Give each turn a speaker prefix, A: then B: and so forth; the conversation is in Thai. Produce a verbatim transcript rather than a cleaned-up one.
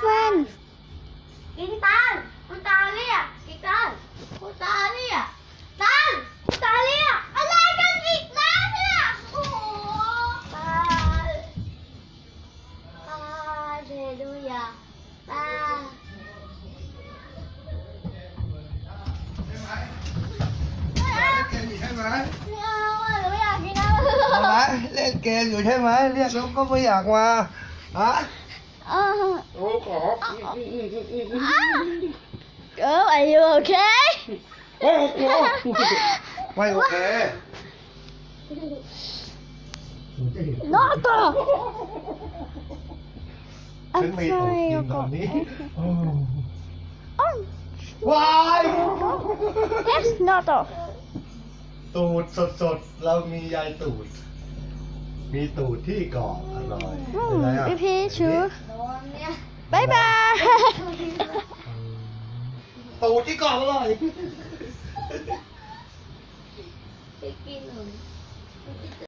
A: friend
B: กินตาลคุณตาเรียกกินตาลคุณตาเรียกตาลคุณตาเรียกอะไรกันอีกแล้วเนี่ยโอ้โหตาลตาเดลูยาตา
C: ใช่ไหม
B: ไม่เอาอ่ะหนูไม่อยากกินนะ
C: ใช่ไหมเล่นเกมอยู่ใช่ไหมเรียกแล้วก็ไม่อยากมาฮะ
A: อ๋อ
C: โอ้ขอ
A: Oh are you okay
C: โอ้โหไม่โอเค
A: Not
C: ฉันมีตูดกินตอนนี้โอ้
A: Oh
C: วาย
A: Yes not
C: ตูดสดๆเรามียายตูดมีตูดที่กรอบอร่อยเป็นไงอ่ะ
A: พี่พีชู
B: โดนเนี่ย
A: บายบาย
C: ตูดที่กรอบอร่อย
B: ไปกินหนู